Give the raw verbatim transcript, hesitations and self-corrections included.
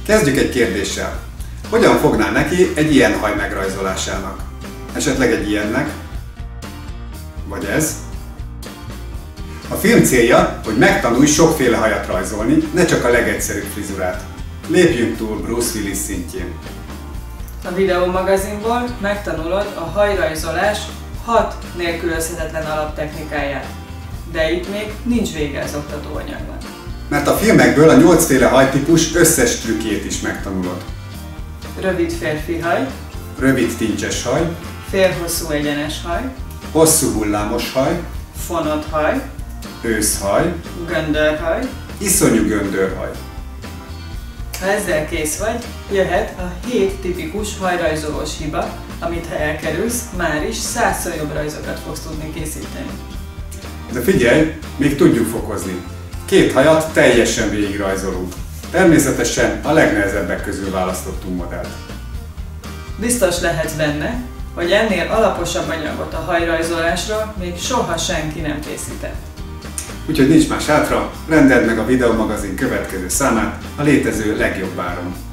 Kezdjük egy kérdéssel. Hogyan fognál neki egy ilyen haj megrajzolásának? Esetleg egy ilyennek? Vagy ez? A film célja, hogy megtanulj sokféle hajat rajzolni, ne csak a legegyszerűbb frizurát. Lépjünk túl Bruce Willis szintjén. A videómagazinból megtanulod a hajrajzolás hat nélkülözhetetlen alaptechnikáját. De itt még nincs vége az oktatóanyagnak. Mert a filmekből a nyolcféle hajtípus összes trükkjét is megtanulod. Rövid férfi haj, Rövid tincses haj, félhosszú egyenes haj, hosszú hullámos haj, fonott haj, őszhaj, göndörhaj. iszonyú göndörhaj. Ha ezzel kész vagy, jöhet a hét tipikus hajrajzolós hiba, amit ha elkerülsz, már is százszor jobb rajzokat fogsz tudni készíteni. De figyelj, még tudjuk fokozni. Két hajat teljesen végigrajzolunk. Természetesen a legnehezebbek közül választottunk modellt. Biztos lehetsz benne, hogy ennél alaposabb anyagot a hajrajzolásra még soha senki nem készített. Úgyhogy nincs más hátra, rendeld meg a videómagazin következő számát a létező legjobb áron.